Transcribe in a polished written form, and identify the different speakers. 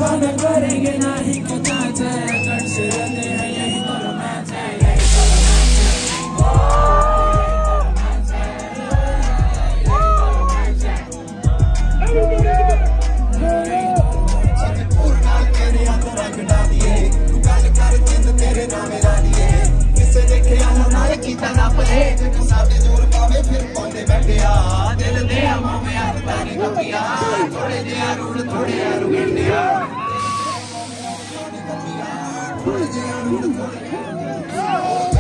Speaker 1: कौन करेंगे ना ही कुछ है, कट से रहते हैं यही तो रोमांस है, यही तो रोमांस है, तेरे हाथ रंग डालिए, तू गल कर जिंद तेरे नाम मेरा लिए, किसे देखे होना की तना पले, साथे जोर पावे फिर पौंदे बैठिया, दिल दे अमों में आता नहीं कपिया, थोड़े जिया रूल थोड़े यारू इंडिया, थोड़े जिया रूल थोड़े